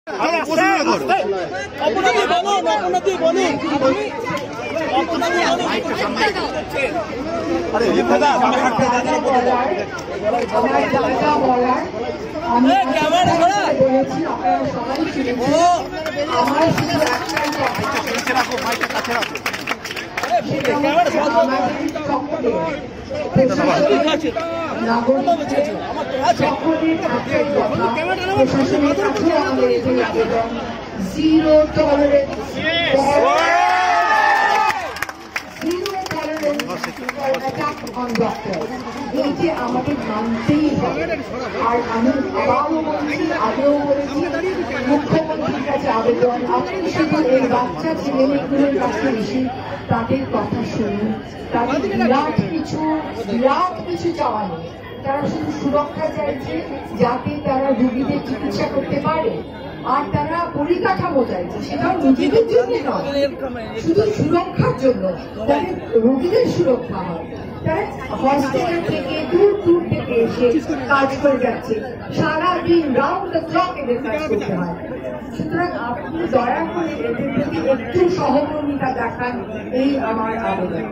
Zero tolerance attack on doctor, এই যে আমাদের মানতেই হবে। আর আমি আবারও বলছি, আগেও বলেছি, মুখ্যমন্ত্রীর কাছে আবেদন, আপনি শুধু এই বাচ্চা ছেলেমেয়েগুলোর কাছে এসে তাদের কথা শুনুন। তাদের বিরাট কিছু চাওয়া নেই, তারা শুধু সুরক্ষা চাইছে যাতে তারা রোগীদের চিকিৎসা করতে পারে। আর তারা পরিকাঠামো চাইছে, সেটাও নিজেদের জন্য নয়, শুধু সুরক্ষার জন্য, যাতে রোগীদের সুরক্ষা হয়। তারা হসপিটাল থেকে দূর থেকে এসে কাজ করে যাচ্ছে, সারাদিন রাউন্ড দ্য ক্লক এদের কাজ করতে হয়। সুতরাং আপনি দয়া করে এদের প্রতি একটু সহমর্মিতা দেখান, এই আমার আবেদন।